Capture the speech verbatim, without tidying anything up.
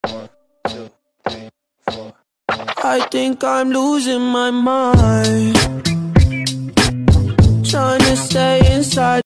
One, two, three, four. I think I'm losing my mind, trying to stay inside